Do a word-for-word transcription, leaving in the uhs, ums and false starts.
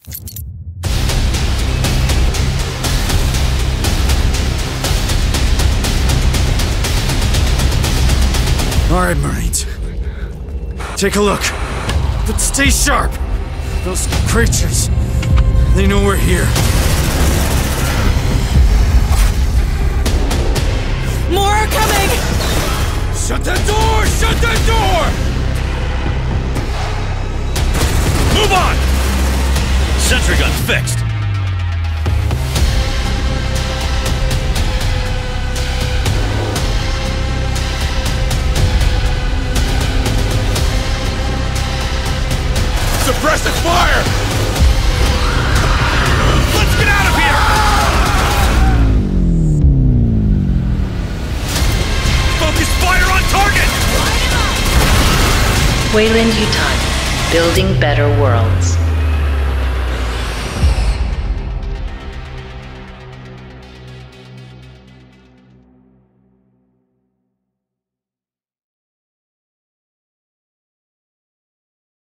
Alright, Marines. Take a look. But stay sharp! Those creatures, they know we're here. More are coming! Shut that door! Shut that door! Move on! Sentry gun fixed. Suppressive fire! Let's get out of here! Focus fire on target! Wayland Yutani, building better worlds.